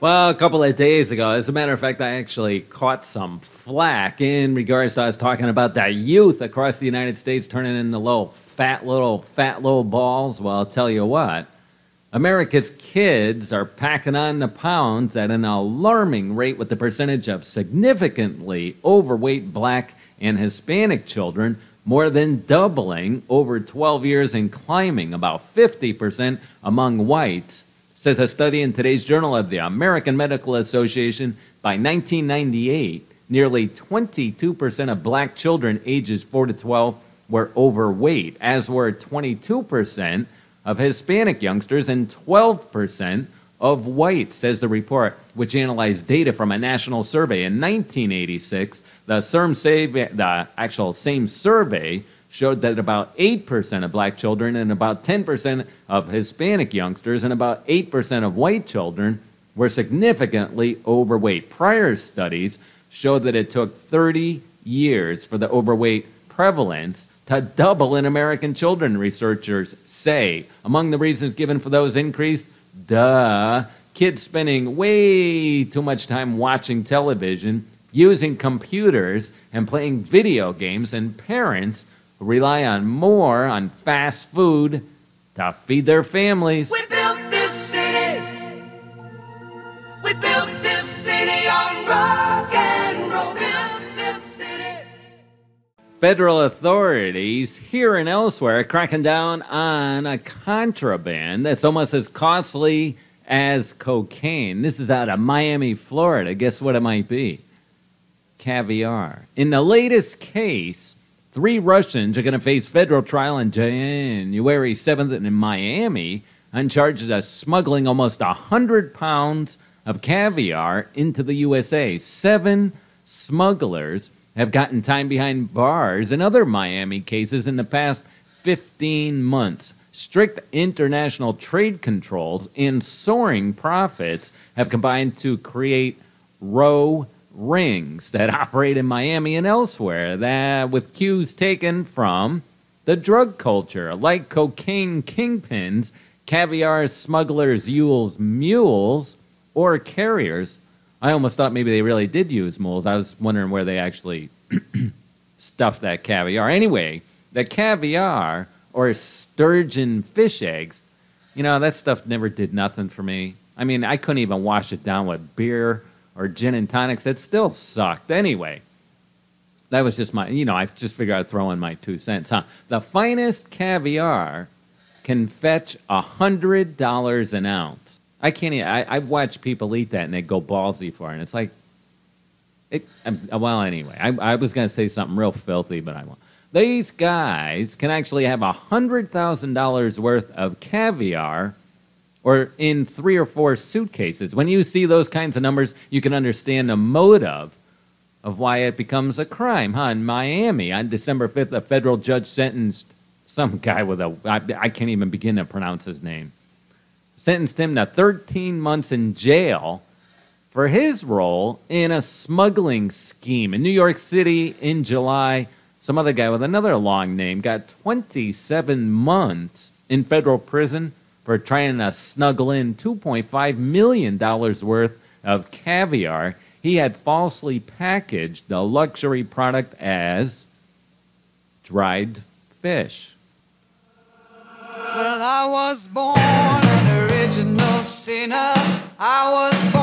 Well, a couple of days ago, as a matter of fact, I actually caught some flack in regards to us talking about the youth across the United States turning into little balls. Well, I'll tell you what, America's kids are packing on the pounds at an alarming rate, with the percentage of significantly overweight Black and Hispanic children more than doubling over 12 years and climbing about 50% among whites, says a study in today's Journal of the American Medical Association. By 1998, nearly 22% of Black children ages 4 to 12 were overweight, as were 22% of Hispanic youngsters and 12% of whites, says the report, which analyzed data from a national survey in 1986. The same survey showed that about 8% of Black children and about 10% of Hispanic youngsters and about 8% of white children were significantly overweight. Prior studies showed that it took 30 years for the overweight prevalence to double in American children, researchers say. Among the reasons given for those increased, kids spending way too much time watching television, using computers, and playing video games, and parents who rely on fast food to feed their families. We built this city. We built this city on rock and roll. Built this city. Federal authorities here and elsewhere are cracking down on a contraband that's almost as costly as cocaine. This is out of Miami, Florida. Guess what it might be? Caviar. In the latest case, 3 Russians are going to face federal trial on January 7th in Miami on charges of smuggling almost 100 pounds of caviar into the USA. 7 smugglers have gotten time behind bars in other Miami cases in the past 15 months. Strict international trade controls and soaring profits have combined to create rings that operate in Miami and elsewhere, that with cues taken from the drug culture. Like cocaine kingpins, caviar smugglers use mules or carriers. I almost thought maybe they really did use mules. I was wondering where they actually stuffed that caviar. Anyway, the caviar or sturgeon fish eggs, that stuff never did nothing for me. I mean, I couldn't even wash it down with beer or gin and tonics. It still sucked. Anyway, that was just I just figured I'd throw in my 2 cents, huh? The finest caviar can fetch $100 an ounce. I can't eat, I've watched people eat that and they go ballsy for it. And it's like, well, anyway, I was going to say something real filthy, but I won't. These guys can actually have $100,000 worth of caviar or in 3 or 4 suitcases. When you see those kinds of numbers, you can understand the motive of why it becomes a crime. In Miami, on December 5th, a federal judge sentenced some guy with I can't even begin to pronounce his name, sentenced him to 13 months in jail for his role in a smuggling scheme. In New York City in July, some other guy with another long name got 27 months in federal prison for trying to snuggle in $2.5 million worth of caviar. He had falsely packaged the luxury product as dried fish. Well, I was born an original sinner. I was born